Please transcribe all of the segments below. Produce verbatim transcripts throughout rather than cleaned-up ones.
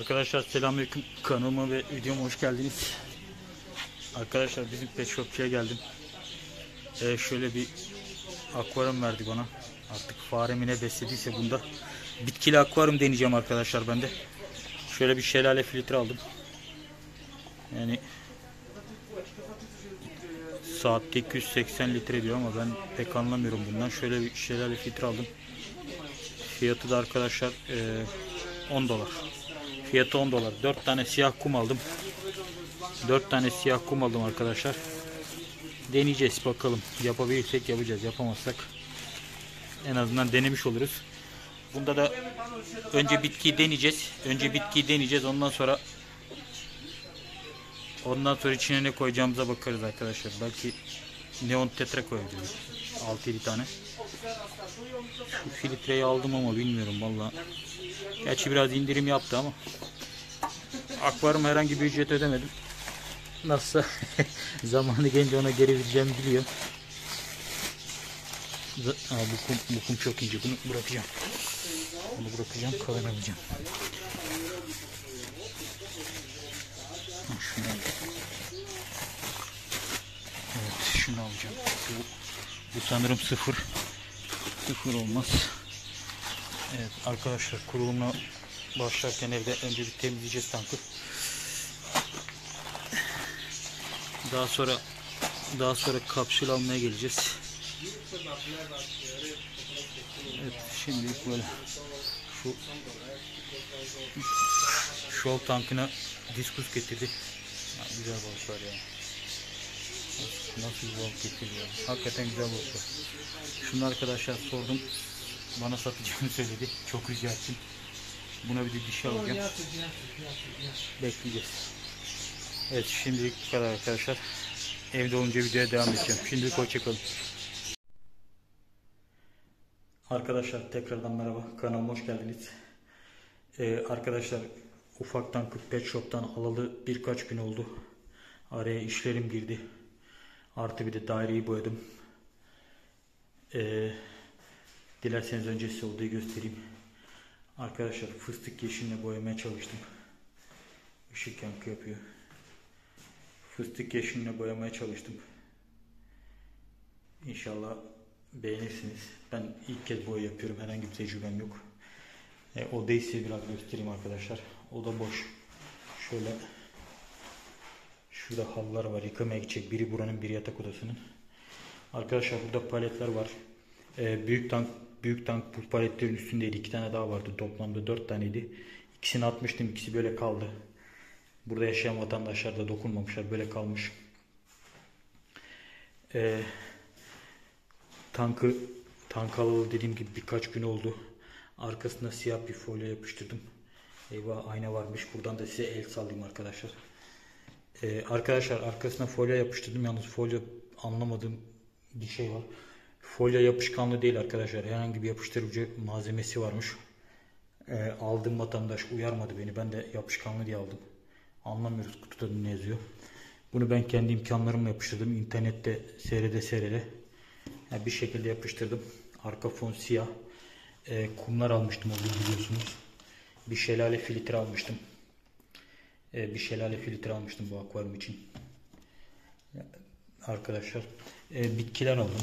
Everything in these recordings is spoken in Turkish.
Arkadaşlar selamünaleyküm, kanalıma ve videoma hoş geldiniz. Arkadaşlar bizim pet shopçuya geldim. Ee, şöyle bir akvaryum verdi bana. Artık faremi ne beslediyse bunda. Bitkili akvaryum deneyeceğim arkadaşlar ben de. Şöyle bir şelale filtre aldım. Yani saatte iki yüz seksen litre diyor ama ben pek anlamıyorum bundan. Şöyle bir şelale filtre aldım. Fiyatı da arkadaşlar e, on dolar. Fiyatı on dolar. dört tane siyah kum aldım. dört tane siyah kum aldım arkadaşlar. Deneyeceğiz bakalım. Yapabilirsek yapacağız. Yapamazsak en azından denemiş oluruz. Bunda da önce bitkiyi deneyeceğiz. Önce bitkiyi deneyeceğiz. Ondan sonra ondan sonra içine ne koyacağımıza bakarız arkadaşlar. Belki neon tetra koyabiliriz. altı yedi tane. Şu filtreyi aldım ama bilmiyorum valla. Gerçi biraz indirim yaptı ama akvaryum herhangi bir ücret ödemedim. Nasılsa zamanı gelince ona geri vereceğimi biliyor. Aa, bu, kum, bu kum çok ince. Bunu bırakacağım. Bunu bırakacağım. Kalın alacağım. Şunu evet, şunu alacağım. Bu, bu sanırım sıfır. Sıfır olmaz. Evet arkadaşlar, kurulumuna başlarken evde önce bir temizleyeceğiz tankı. Daha sonra daha sonra kapsül almaya geleceğiz. Evet, şimdilik böyle şu şol tankına diskus getirdi. Ya, güzel balıklar ya. Nasıl bir balık getiriyor? Hakikaten güzel balıklar. Şunu arkadaşlar sordum. Bana satacağını söyledi. Çok rica ettim. Buna bir de dişi alacağım. Bekleyeceğiz. Evet, şimdilik bu kadar arkadaşlar. Evde olunca videoya devam edeceğim. Şimdilik hoşçakalın. Arkadaşlar tekrardan merhaba. Kanalıma hoş geldiniz. Ee, arkadaşlar ufaktan Pet Shop'tan alalı birkaç gün oldu. Araya işlerim girdi. Artı bir de daireyi boyadım. Ee, dilerseniz önce size odayı göstereyim. Arkadaşlar fıstık yeşiline boyamaya çalıştım. Işık yankı yapıyor. Fıstık yeşiline boyamaya çalıştım. İnşallah beğenirsiniz. Ben ilk kez boya yapıyorum. Herhangi bir tecrübem yok. E, odayı size biraz göstereyim arkadaşlar. Oda boş. Şöyle şurada halılar var. Yıkamaya gidecek. Biri buranın, biri yatak odasının. Arkadaşlar burada paletler var. E, büyük tank büyük tank bu paletlerin üstündeydi. İki tane daha vardı. Toplamda dört taneydi. İkisini atmıştım. İkisi böyle kaldı. Burada yaşayan vatandaşlar da dokunmamışlar. Böyle kalmış. Ee, tankı tank alalı dediğim gibi birkaç gün oldu. Arkasına siyah bir folyo yapıştırdım. Eyvah, ayna varmış. Buradan da size el sallayayım arkadaşlar. Ee, arkadaşlar arkasına folyo yapıştırdım. Yalnız folyo anlamadığım bir şey var. Folyo yapışkanlı değil arkadaşlar. Herhangi bir yapıştırıcı malzemesi varmış. Ee, aldığım vatandaş uyarmadı beni. Ben de yapışkanlı diye aldım. Anlamıyoruz kutuda ne yazıyor. Bunu ben kendi imkanlarımla yapıştırdım. İnternette seyrede seyrede yani bir şekilde yapıştırdım. Arka fon siyah. E, kumlar almıştım, o biliyorsunuz. Bir şelale filtre almıştım. E, bir şelale filtre almıştım bu akvaryum için. Arkadaşlar e, bitkiler aldım.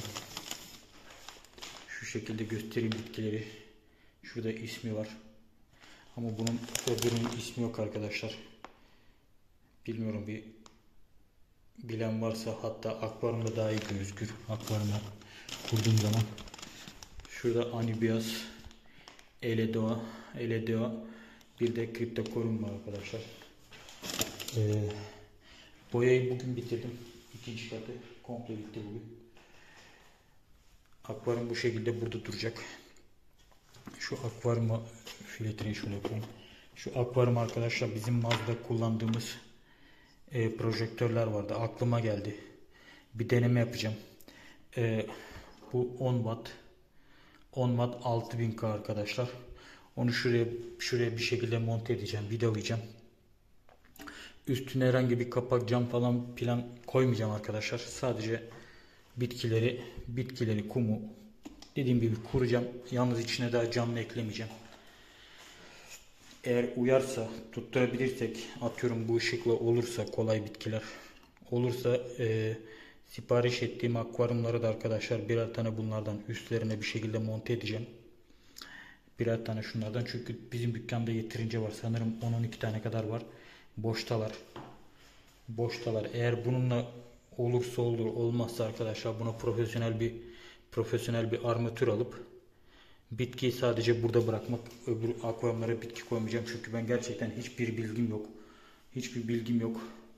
Şu şekilde göstereyim bitkileri. Şurada ismi var. Ama bunun öbürünün ismi yok arkadaşlar. Bilmiyorum, bir bilen varsa, hatta akvaryumda daha iyi gözükür. Akvaryumda kurduğum zaman. Şurada Anibias, Eledoa, Eledoa, bir de Cryptocorum var arkadaşlar. Ee, boyayı bugün bitirdim. İkinci katı komple bitti bugün. Akvaryum bu şekilde burada duracak. Şu akvaryuma filtreyi şöyle yapayım. Şu akvaryum arkadaşlar bizim Mazda kullandığımız E, projektörler vardı. Aklıma geldi. Bir deneme yapacağım. E, bu on watt. on watt altı bin K arkadaşlar. Onu şuraya şuraya bir şekilde monte edeceğim. Vidalayacağım. Üstüne herhangi bir kapak, cam falan plan koymayacağım arkadaşlar. Sadece bitkileri, bitkileri, kumu dediğim gibi kuracağım. Yalnız içine daha canlı eklemeyeceğim. Eğer uyarsa, tutturabilirsek, atıyorum bu ışıkla olursa kolay bitkiler olursa e, sipariş ettiğim akvaryumları da arkadaşlar birer tane bunlardan üstlerine bir şekilde monte edeceğim. Birer tane şunlardan, çünkü bizim dükkanda yeterince var. Sanırım on on iki tane kadar var. Boştalar. Boştalar. Eğer bununla olursa olur, olmazsa arkadaşlar buna profesyonel bir profesyonel bir armatür alıp bitkiyi sadece burada bırakmak. Öbür akvaryumlara bitki koymayacağım. Çünkü ben gerçekten hiçbir bilgim yok. Hiçbir bilgim yok.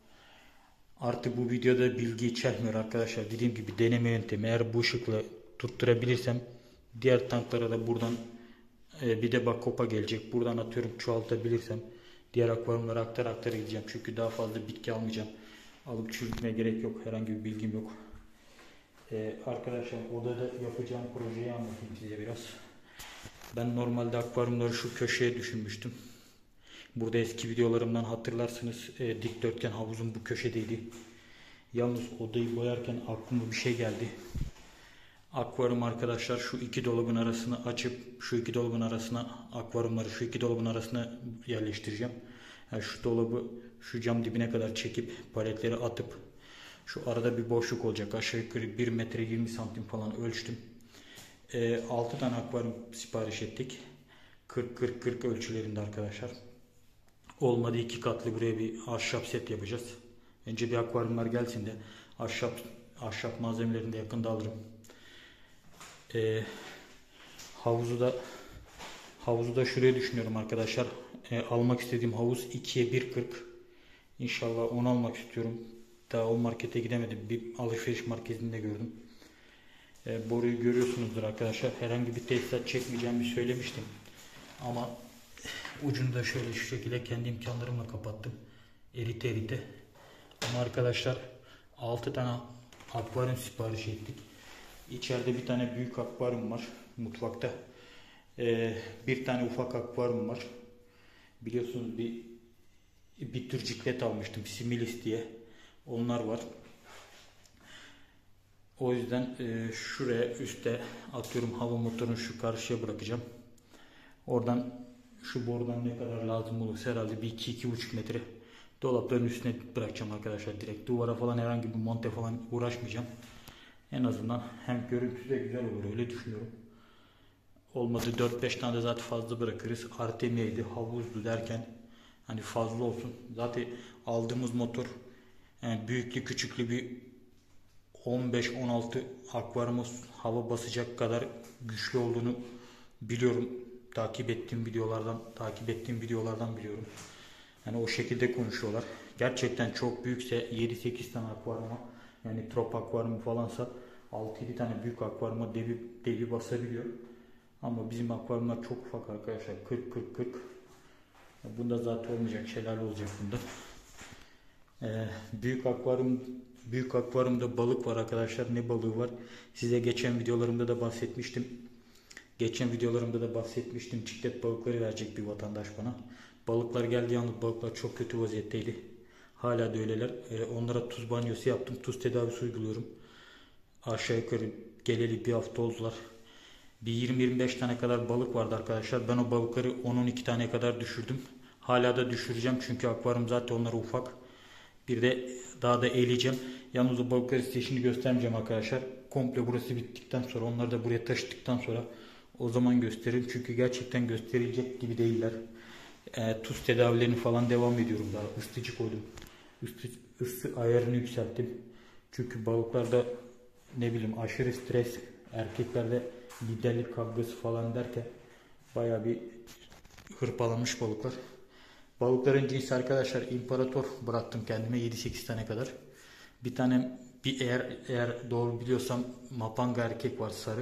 Artık bu videoda bilgi içermiyor arkadaşlar. Dediğim gibi deneme yöntemi. Eğer bu ışıkla tutturabilirsem diğer tanklara da buradan e, bir de bakopa gelecek. Buradan atıyorum çoğaltabilirsem diğer akvaryumlara aktar aktar gideceğim. Çünkü daha fazla bitki almayacağım. Alıp çürütmeye gerek yok. Herhangi bir bilgim yok. Ee, arkadaşlar odada yapacağım projeyi anlatayım size biraz. Ben normalde akvaryumları şu köşeye düşünmüştüm. Burada eski videolarımdan hatırlarsınız, e, dikdörtgen havuzum bu köşedeydi. Yalnız odayı boyarken aklıma bir şey geldi. Akvaryum arkadaşlar şu iki dolabın arasını açıp şu iki dolabın arasına akvaryumları şu iki dolabın arasına yerleştireceğim. Yani şu dolabı şu cam dibine kadar çekip paletleri atıp şu arada bir boşluk olacak. Aşağı yukarı bir metre yirmi santim falan ölçtüm. E, altı tane akvaryum sipariş ettik. kırk kırk kırk ölçülerinde arkadaşlar. Olmadı iki katlı buraya bir ahşap set yapacağız. Önce bir akvaryumlar gelsin de ahşap ahşap malzemelerini de yakında alırım. E, havuzu da havuzu da şuraya düşünüyorum arkadaşlar. E, almak istediğim havuz ikiye bir kırk. İnşallah onu almak istiyorum. Daha o markete gidemedim. Bir alışveriş merkezinde gördüm. E, boruyu görüyorsunuzdur arkadaşlar. Herhangi bir tesisat çekmeyeceğimi söylemiştim. Ama ucunu da şöyle şu şekilde kendi imkanlarımla kapattım. Erite erite. Ama arkadaşlar altı tane akvaryum sipariş ettik. İçeride bir tane büyük akvaryum var mutfakta. E, bir tane ufak akvaryum var. Biliyorsunuz bir bir tür ciklet almıştım. Similis diye. Onlar var. O yüzden e, şuraya üstte atıyorum hava motorunu şu karşıya bırakacağım. Oradan şu borudan ne kadar lazım olursa herhalde bir iki iki buçuk metre dolapların üstüne bırakacağım arkadaşlar direkt. Duvara falan herhangi bir monte falan uğraşmayacağım. En azından hem görüntüsü de güzel olur öyle düşünüyorum. Olmadı dört beş tane de zaten fazla bırakırız. Artemiyeydi, havuzdu derken hani fazla olsun. Zaten aldığımız motor yani büyüklü küçüklü bir on beş on altı akvaryuma hava basacak kadar güçlü olduğunu biliyorum. Takip ettiğim videolardan takip ettiğim videolardan biliyorum. Yani o şekilde konuşuyorlar. Gerçekten çok büyükse yedi sekiz tane akvaryuma, yani trop akvaryumu falansa altı yedi tane büyük akvaryuma devi, devi basabiliyor. Ama bizim akvaryumlar çok ufak arkadaşlar. kırk kırk kırk. Bunda zaten olmayacak şeyler olacak bunda. Ee, büyük akvaryum büyük akvaryumda balık var arkadaşlar. Ne balığı var? Size geçen videolarımda da bahsetmiştim. Geçen videolarımda da bahsetmiştim. Ciklet balıkları verecek bir vatandaş bana. Balıklar geldi, yalnız balıklar çok kötü vaziyetteydi. Hala da öyleler. Ee, onlara tuz banyosu yaptım. Tuz tedavisi uyguluyorum. Aşağı yukarı geleli bir hafta oldular. Bir yirmi yirmi beş tane kadar balık vardı arkadaşlar. Ben o balıkları on on iki tane kadar düşürdüm. Hala da düşüreceğim çünkü akvaryum zaten onlara ufak. Bir de daha da eğileceğim. Yalnız o balıkları size şimdi göstermeyeceğim arkadaşlar. Komple burası bittikten sonra, onları da buraya taşıdıktan sonra o zaman gösteririm. Çünkü gerçekten gösterilecek gibi değiller. E, tuz tedavilerini falan devam ediyorum daha. Isıtıcı koydum. Isıtıcı, ısı ayarını yükselttim. Çünkü balıklarda ne bileyim aşırı stres, erkeklerde liderlik kavgası falan derken bayağı bir hırpalanmış balıklar. Balıkların cinsi arkadaşlar imparator bıraktım kendime yedi sekiz tane kadar. Bir tane bir eğer eğer doğru biliyorsam mapanga erkek var sarı.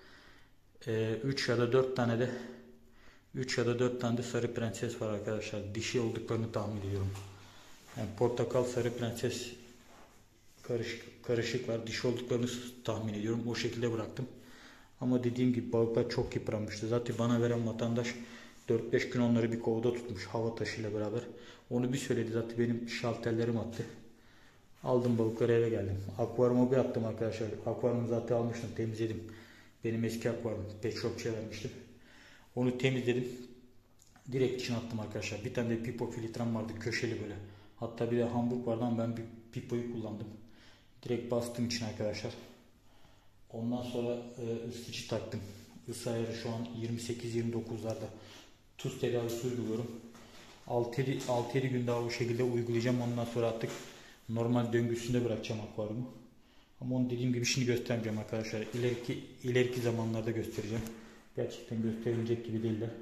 Ee, üç ya da dört tane de üç ya da dört tane de sarı prenses var arkadaşlar. Dişi olduklarını tahmin ediyorum. Yani portakal sarı prenses karışık karışık var. Dişi olduklarını tahmin ediyorum. O şekilde bıraktım. Ama dediğim gibi balıklar çok yıpranmıştı. Zaten bana veren vatandaş dört beş gün onları bir kovada tutmuş hava taşıyla beraber. Onu bir söyledi, zaten benim şalterlerim attı. Aldım balıkları, eve geldim. Akvaryuma bir attım arkadaşlar. Akvaryumu zaten almıştım, temizledim. Benim eski akvaryum pet shopçuya vermiştim. Onu temizledim. Direkt içine attım arkadaşlar. Bir tane de pipo filtrem vardı köşeli böyle. Hatta bir de Hamburg vardı ama ben bir pipoyu kullandım. Direkt bastım içine arkadaşlar. Ondan sonra e, ısıtıcı taktım. Isı ayarı şu an yirmi sekiz yirmi dokuzlarda. Tuz tedavisi uyguluyorum. altı yedi gün daha bu şekilde uygulayacağım. Ondan sonra artık normal döngüsünde bırakacağım akvaryumu. Ama onu dediğim gibi şimdi göstermeyeceğim arkadaşlar. İleriki, ileriki zamanlarda göstereceğim. Gerçekten gösterilecek gibi değiller.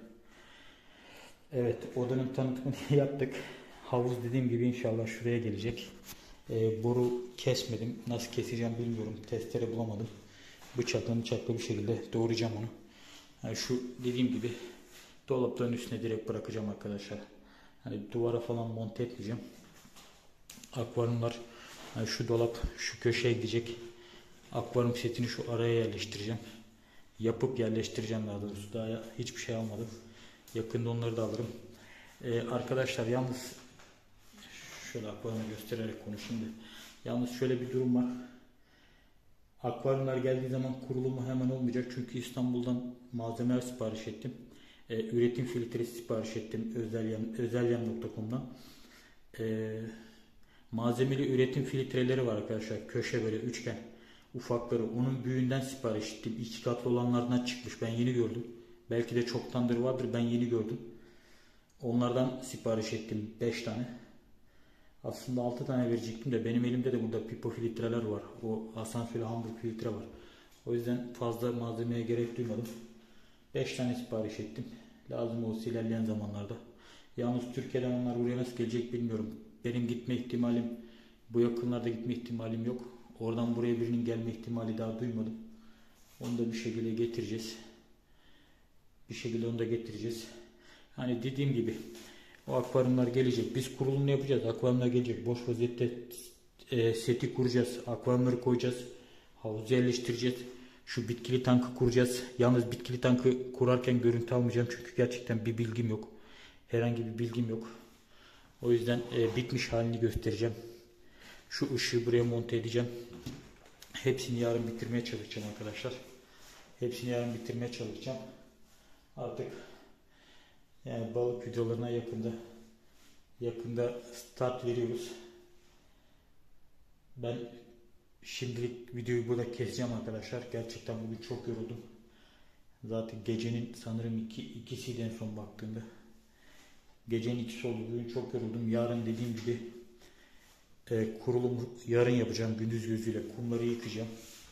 Evet, odanın tanıtımını yaptık. Havuz dediğim gibi inşallah şuraya gelecek. Ee, boru kesmedim. Nasıl keseceğim bilmiyorum. Testere bulamadım. Bıçakla bıçakla bir şekilde doğrayacağım onu. Yani şu dediğim gibi dolapların üstüne direkt bırakacağım arkadaşlar. Hani duvara falan monte etmeyeceğim. Akvaryumlar yani şu dolap şu köşeye gidecek. Akvaryum setini şu araya yerleştireceğim. Yapıp yerleştireceğim daha doğrusu. Daha hiçbir şey almadım. Yakında onları da alırım. Ee, arkadaşlar yalnız şöyle akvaryumu göstererek konuşayım da. Yalnız şöyle bir durum var. Akvaryumlar geldiği zaman kurulumu hemen olmayacak. Çünkü İstanbul'dan malzemeler sipariş ettim. Ee, üretim filtresi sipariş ettim. özelyem, özelyem nokta com'dan. Ee, malzemeli üretim filtreleri var arkadaşlar. Köşe böyle üçgen. Ufakları. Onun büyüğünden sipariş ettim. İki katlı olanlardan çıkmış. Ben yeni gördüm. Belki de çoktandır vardır. Ben yeni gördüm. Onlardan sipariş ettim. beş tane. Aslında altı tane verecektim de benim elimde de burada pipo filtreler var. O asansörlü Hamburg filtre var. O yüzden fazla malzemeye gerek duymadım. beş tane sipariş ettim. Lazım olsa ilerleyen zamanlarda. Yalnız Türkiye'den onlar buraya nasıl gelecek bilmiyorum. Benim gitme ihtimalim, bu yakınlarda gitme ihtimalim yok. Oradan buraya birinin gelme ihtimali daha duymadım. Onu da bir şekilde getireceğiz. Bir şekilde onu da getireceğiz. Hani dediğim gibi o akvaryumlar gelecek. Biz kurulumunu yapacağız. Akvaryumlar gelecek. Boş vaziyette e, seti kuracağız. Akvaryumları koyacağız. Havuzu yerleştireceğiz. Şu bitkili tankı kuracağız. Yalnız bitkili tankı kurarken görüntü almayacağım. Çünkü gerçekten bir bilgim yok. Herhangi bir bilgim yok. O yüzden e, bitmiş halini göstereceğim. Şu ışığı buraya monte edeceğim. Hepsini yarın bitirmeye çalışacağım arkadaşlar. Hepsini yarın bitirmeye çalışacağım. Artık yani balık videolarına yakında yakında start veriyoruz. Ben şimdilik videoyu burada keseceğim arkadaşlar. Gerçekten bugün çok yoruldum. Zaten gecenin sanırım iki, ikisiydi en son baktığımda. Gecenin ikisi oldu. Bugün çok yoruldum. Yarın dediğim gibi e, kurulumu yarın yapacağım. Gündüz gözüyle kumları yıkayacağım.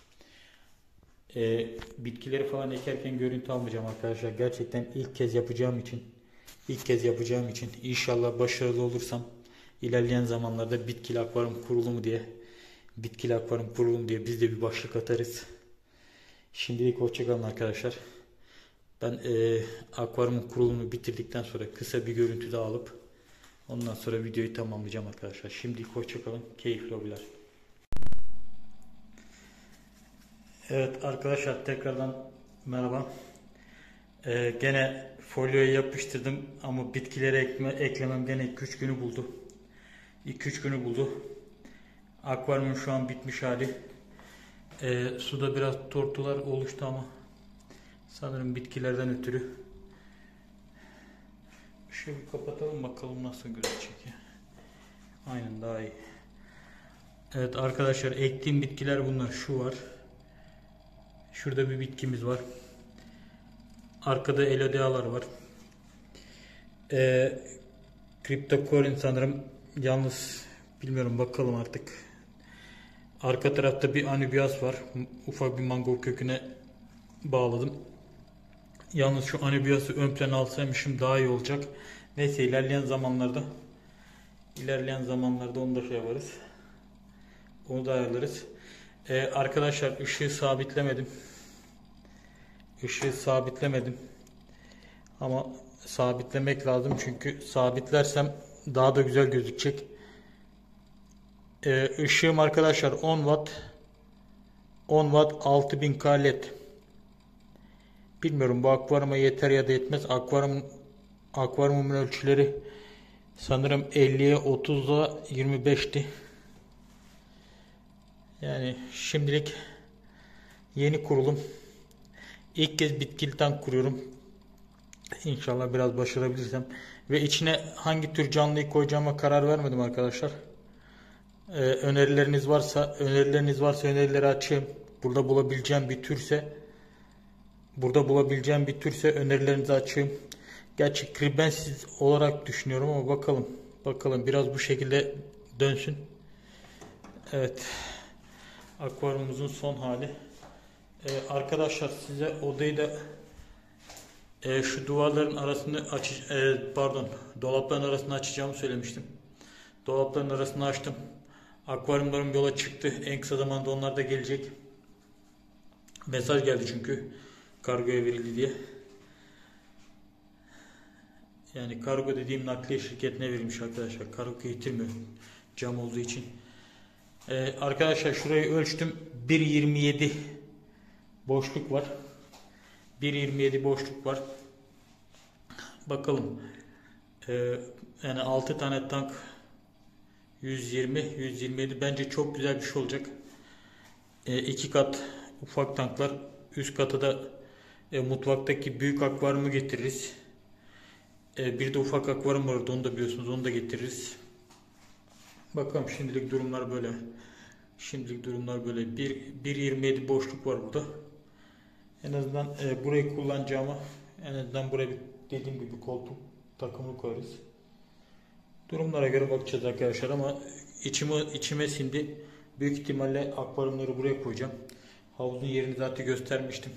E, bitkileri falan ekerken görüntü almayacağım arkadaşlar. Gerçekten ilk kez yapacağım için ilk kez yapacağım için inşallah başarılı olursam ilerleyen zamanlarda bitkili akvaryum kurulumu diye bitkili akvaryum kurulumu diye biz de bir başlık atarız. Şimdilik hoşçakalın arkadaşlar. Ben e, akvaryumun kurulumunu bitirdikten sonra kısa bir görüntü daha alıp ondan sonra videoyu tamamlayacağım arkadaşlar. Şimdilik hoşçakalın. Keyifli hobiler. Evet arkadaşlar tekrardan merhaba. Ee, gene folyoya yapıştırdım ama bitkileri ekme, eklemem gene iki üç günü buldu. iki üç günü buldu. Akvaryumun şu an bitmiş hali. Ee, suda biraz tortular oluştu ama sanırım bitkilerden ötürü. Şöyle bir kapatalım bakalım nasıl gözükecek ya. Aynen daha iyi. Evet arkadaşlar ektiğim bitkiler bunlar. Şu var. Şurada bir bitkimiz var. Arkada elodealar var. Ee, Cryptocorin sanırım. Yalnız bilmiyorum bakalım artık. Arka tarafta bir anubias var. Ufak bir mango köküne bağladım. Yalnız şu anubiası ön plana alsaymışım daha iyi olacak. Neyse ilerleyen zamanlarda ilerleyen zamanlarda onu da şey yaparız. Onu da ayarlarız. Ee, arkadaşlar ışığı sabitlemedim. Işığı sabitlemedim. Ama sabitlemek lazım çünkü sabitlersem daha da güzel gözükecek. Ee, ışığım arkadaşlar on watt on watt altı bin K led. Bilmiyorum bu akvaryuma yeter ya da yetmez. Akvaryum akvaryumun ölçüleri sanırım elliye otuz'a yirmi beş'ti. Yani şimdilik yeni kurulum. İlk kez bitkili tank kuruyorum. İnşallah biraz başarabilirsem. Ve içine hangi tür canlıyı koyacağıma karar vermedim arkadaşlar. Ee, önerileriniz varsa önerileriniz varsa önerileri açayım. Burada bulabileceğim bir türse burada bulabileceğim bir türse önerilerinizi açayım. Gerçi kribensiz olarak düşünüyorum ama bakalım. Bakalım biraz bu şekilde dönsün. Evet. Akvaryumumuzun son hali. Ee, arkadaşlar size odayı da e, şu duvarların arasını aç e, pardon dolapların arasını açacağımı söylemiştim. Dolapların arasını açtım. Akvaryumlarım yola çıktı. En kısa zamanda onlar da gelecek. Mesaj geldi çünkü kargoya verildi diye. Yani kargo dediğim nakliye şirketine verilmiş arkadaşlar. Kargo getirmiyor cam olduğu için. Ee, arkadaşlar şurayı ölçtüm. bir yirmi yedi boşluk var. bir yirmi yedi boşluk var. Bakalım. Ee, yani altı tane tank yüz yirmi yüz yirmi yedi bence çok güzel bir şey olacak. Ee, iki kat ufak tanklar. Üst katı da e, mutfaktaki büyük akvaryumu getiririz. E, bir de ufak akvaryum vardı. Onu da biliyorsunuz. Onu da getiririz. Bakalım şimdilik durumlar böyle. Şimdilik durumlar böyle. bir yirmi yedi boşluk var burada. En azından e, burayı kullanacağıma en azından buraya bir dediğim gibi koltuk takımı koyarız. Durumlara göre bakacağız arkadaşlar ama içime, içime sindi. Büyük ihtimalle akvaryumları buraya koyacağım. Havuzun yerini zaten göstermiştim.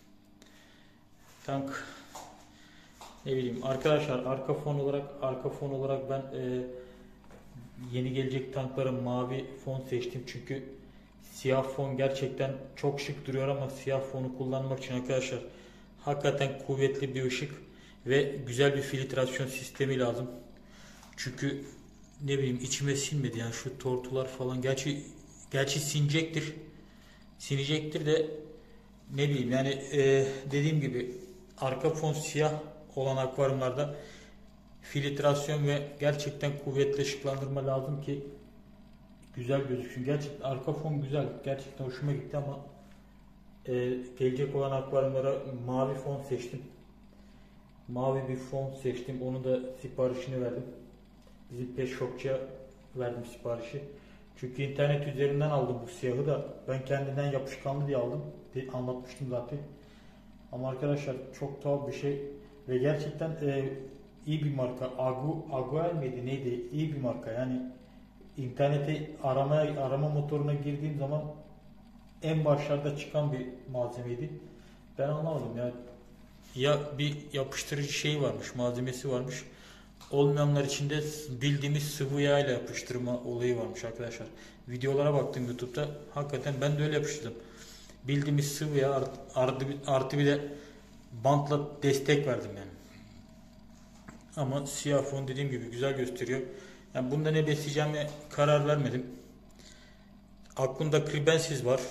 Tank ne bileyim arkadaşlar arka fon olarak arka fon olarak ben e, yeni gelecek tanklara mavi fon seçtim çünkü siyah fon gerçekten çok şık duruyor ama siyah fonu kullanmak için arkadaşlar hakikaten kuvvetli bir ışık ve güzel bir filtrasyon sistemi lazım. Çünkü ne bileyim içime sinmedi yani şu tortular falan gerçi gerçi sinecektir. Sinecektir de ne bileyim yani e, dediğim gibi arka fon siyah olan akvaryumlarda filtrasyon ve gerçekten kuvvetli ışıklandırma lazım ki güzel gözüksün. Gerçekten arka fon güzel. Gerçekten hoşuma gitti ama e, gelecek olan akvaryumlara mavi fon seçtim. Mavi bir fon seçtim. Onu da siparişini verdim. Bizim pet shopçuya verdim siparişi. Çünkü internet üzerinden aldım bu siyahı da. Ben kendinden yapışkanlı diye aldım. Anlatmıştım zaten. Ama arkadaşlar çok tuhaf bir şey. Ve gerçekten e, iyi bir marka. Agu, Aguel miydi neydi? İyi bir marka. Yani internete aramaya arama motoruna girdiğim zaman en başlarda çıkan bir malzemeydi. Ben anlamadım ya. Ya bir yapıştırıcı şey varmış, malzemesi varmış. Olmayanlar için de bildiğimiz sıvı yağ ile yapıştırma olayı varmış arkadaşlar. Videolara baktım YouTube'da. Hakikaten ben de öyle yapıştırdım. Bildiğimiz sıvı yağ artı, artı bir de bantla destek verdim yani. Ama siyah fon dediğim gibi güzel gösteriyor. Yani bunda ne besleyeceğime karar vermedim. Aklımda kribensiz var.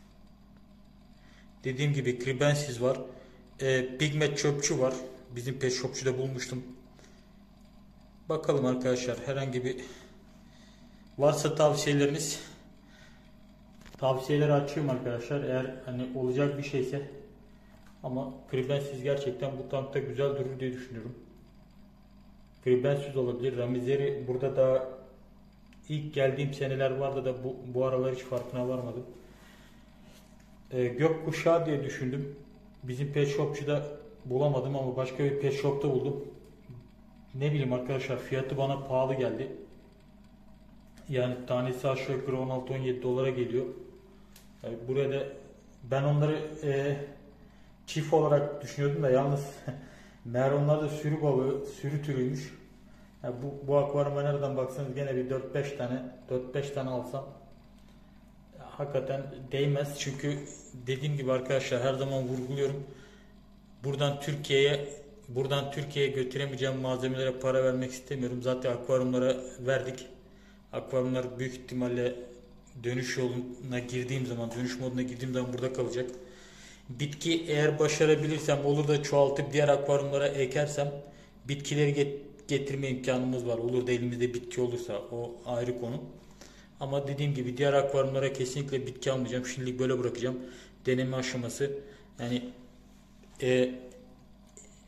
Dediğim gibi kribensiz var. E, pigmet çöpçü var. Bizim pet shopçuda bulmuştum. Bakalım arkadaşlar herhangi bir varsa tavsiyeleriniz tavsiyeleri açayım arkadaşlar. Eğer hani olacak bir şeyse ama kribensiz gerçekten bu tankta güzel durur diye düşünüyorum. Kribensiz olabilir. Ramizeri burada da ilk geldiğim seneler vardı da bu, bu aralar hiç farkına varmadım. Ee, gökkuşağı diye düşündüm. Bizim pet shopçuda bulamadım ama başka bir pet shopta buldum. Ne bileyim arkadaşlar fiyatı bana pahalı geldi. Yani tanesi aşağı yukarı on altı on yedi dolara geliyor. Yani buraya da ben onları e, çift olarak düşünüyordum da yalnız meğer onlar da sürü balığı, sürü türüymüş. Yani bu, bu akvaryuma nereden baksanız gene bir dört beş tane dört beş tane alsam hakikaten değmez. Çünkü dediğim gibi arkadaşlar her zaman vurguluyorum. Buradan Türkiye'ye buradan Türkiye'ye götüremeyeceğim malzemelere para vermek istemiyorum. Zaten akvaryumlara verdik. Akvaryumlar büyük ihtimalle dönüş yoluna girdiğim zaman, dönüş moduna girdiğim zaman burada kalacak. Bitki eğer başarabilirsem olur da çoğaltıp diğer akvaryumlara ekersem bitkileri get getirme imkanımız var. Olur da elimizde bitki olursa o ayrı konu. Ama dediğim gibi diğer akvaryumlara kesinlikle bitki almayacağım. Şimdilik böyle bırakacağım. Deneme aşaması. Yani e,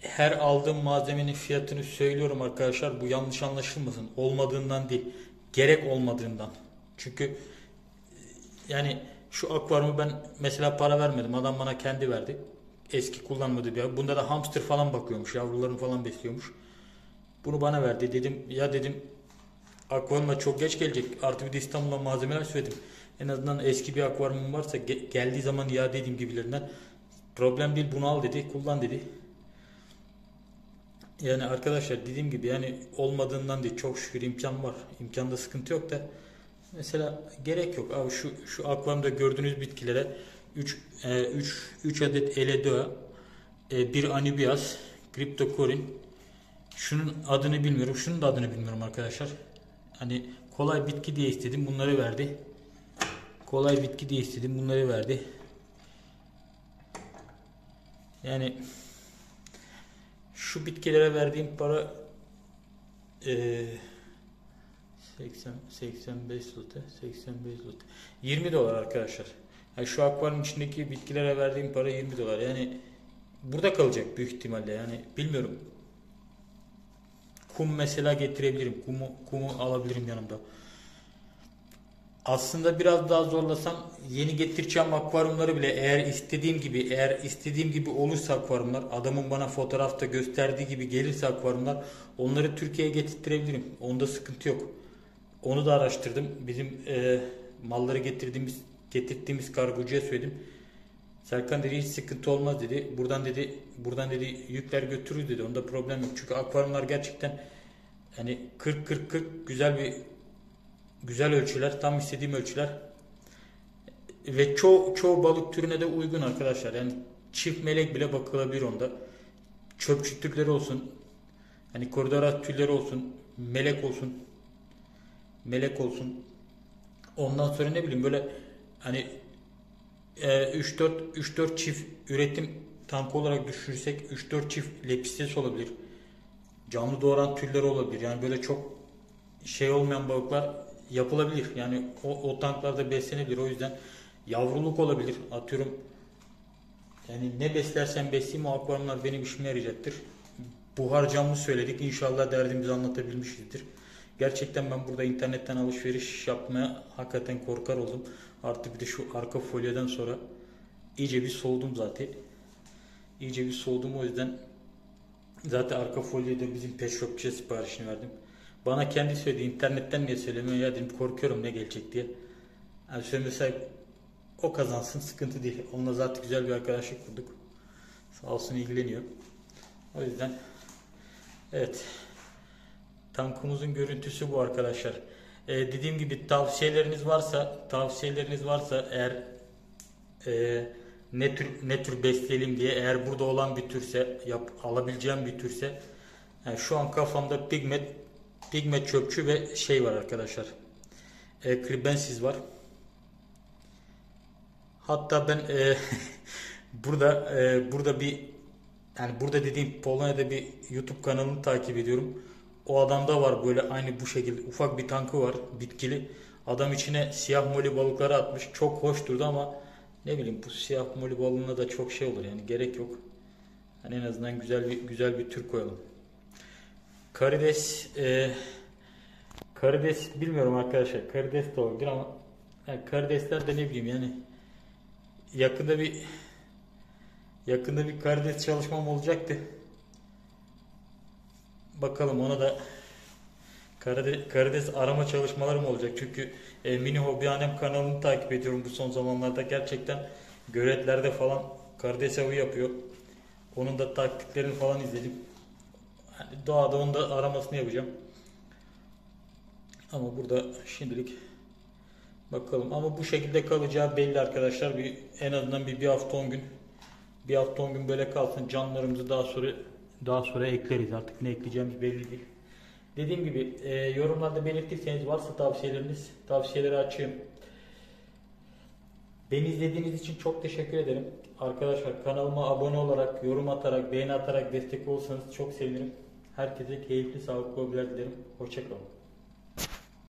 her aldığım malzemenin fiyatını söylüyorum arkadaşlar. Bu yanlış anlaşılmasın. Olmadığından değil. Gerek olmadığından. Çünkü yani şu akvaryumu ben mesela para vermedim. Adam bana kendi verdi. Eski kullanmadığı bir. Bunda da hamster falan bakıyormuş. Yavrularını falan besliyormuş. Bunu bana verdi. Dedim ya dedim akvaryuma çok geç gelecek. Artı bir de İstanbul'a malzemeler söyledim. En azından eski bir akvaryumum varsa ge- geldiği zaman iade edeyim gibilerinden. Problem değil, bunu al dedi. Kullan dedi. Yani arkadaşlar dediğim gibi yani olmadığından değil, çok şükür imkan var. İmkanda sıkıntı yok da mesela gerek yok. Abi şu şu akvaryumda gördüğünüz bitkilere üç üç adet Eledua, e, bir Anubias, Cryptocorin. Şunun adını bilmiyorum. Şunun da adını bilmiyorum arkadaşlar. Hani kolay bitki diye istedim. Bunları verdi. Kolay bitki diye istedim. Bunları verdi. Yani şu bitkilere verdiğim para e, seksen seksen beş lote seksen beş lote yirmi dolar arkadaşlar. Yani şu akvaryum içindeki bitkilere verdiğim para yirmi dolar. Yani burada kalacak büyük ihtimalle. Yani bilmiyorum. Kum mesela getirebilirim. Kumu kumu alabilirim yanımda. Aslında biraz daha zorlasam yeni getireceğim akvaryumları bile eğer istediğim gibi eğer istediğim gibi olursa akvaryumlar, adamın bana fotoğrafta gösterdiği gibi gelirse akvaryumlar, onları Türkiye'ye getirtirebilirim. Onda sıkıntı yok. Onu da araştırdım. Bizim e, malları getirdiğimiz getirdiğimiz kargocuya söyledim. Serkan dedi hiç sıkıntı olmaz dedi. Buradan dedi buradan dedi yükler götürür dedi. Onda problem yok. Çünkü akvaryumlar gerçekten hani kırk kırk kırk güzel bir güzel ölçüler, tam istediğim ölçüler. Ve çoğu çoğu balık türüne de uygun arkadaşlar. Yani çift melek bile bakılabilir onda. Çöpçü türleri olsun. Hani koridor türleri olsun, melek olsun. Melek olsun. Ondan sonra ne bileyim böyle hani üç dört üç dört çift üretim tankı olarak düşürsek üç dört çift lepistes olabilir. Canlı doğuran türleri olabilir. Yani böyle çok şey olmayan balıklar yapılabilir. Yani o, o tanklarda beslenebilir. O yüzden yavruluk olabilir. Atıyorum yani ne beslersen besleyeyim o akvaryumlar benim işime yarayacaktır. Buhar camlı söyledik. İnşallah derdimizi anlatabilmişizdir. Gerçekten ben burada internetten alışveriş yapmaya hakikaten korkar oldum. Artık bir de şu arka folyodan sonra iyice bir soğudum zaten. İyice bir soğudum, o yüzden zaten arka folyoyu da bizim pet shopçuya siparişini verdim. Bana kendi söyledi, internetten niye söylemiyor ya dedim, korkuyorum ne gelecek diye. Yani söylemese o kazansın, sıkıntı değil. Onunla zaten güzel bir arkadaşlık kurduk. Sağ olsun ilgileniyor. O yüzden evet, tankımızın görüntüsü bu arkadaşlar. Ee, dediğim gibi tavsiyeleriniz varsa tavsiyeleriniz varsa eğer e, ne tür ne tür besleyelim diye, eğer burada olan bir türse, yap, alabileceğim bir türse, yani şu an kafamda pigmet pigmet çöpçü ve şey var arkadaşlar. E, kribensis var. Hatta ben e, burada e, burada bir yani burada dediğim Polonya'da bir YouTube kanalını takip ediyorum. O adamda var böyle aynı bu şekilde ufak bir tankı var, bitkili. Adam içine siyah moli balıkları atmış. Çok hoş durdu ama ne bileyim bu siyah moli balığına da çok şey olur yani, gerek yok. Hani en azından güzel bir güzel bir tür koyalım. Karides e, karides bilmiyorum arkadaşlar. Karides de olabilir ama yani karidesler de ne bileyim yani yakında bir yakında bir karides çalışmam olacaktı. Bakalım ona da karides, karides arama çalışmalarım olacak. Çünkü e, Mini Hobbihanem kanalını takip ediyorum bu son zamanlarda. Gerçekten göletlerde falan karides avı yapıyor. Onun da taktiklerini falan izledim. Yani doğada onun da aramasını yapacağım. Ama burada şimdilik bakalım. Ama bu şekilde kalacağı belli arkadaşlar. Bir, en azından bir, bir hafta on gün bir hafta on gün böyle kalsın. Canlarımızı daha sonra daha sonra ekleriz. Artık ne ekleyeceğimiz belli değil. Dediğim gibi e, yorumlarda belirtirseniz varsa tavsiyeleriniz, tavsiyeleri açayım. Beni izlediğiniz için çok teşekkür ederim. Arkadaşlar kanalıma abone olarak, yorum atarak, beğeni atarak destek olursanız çok sevinirim. Herkese keyifli, sağlıklı hobiler dilerim. Hoşça kalın.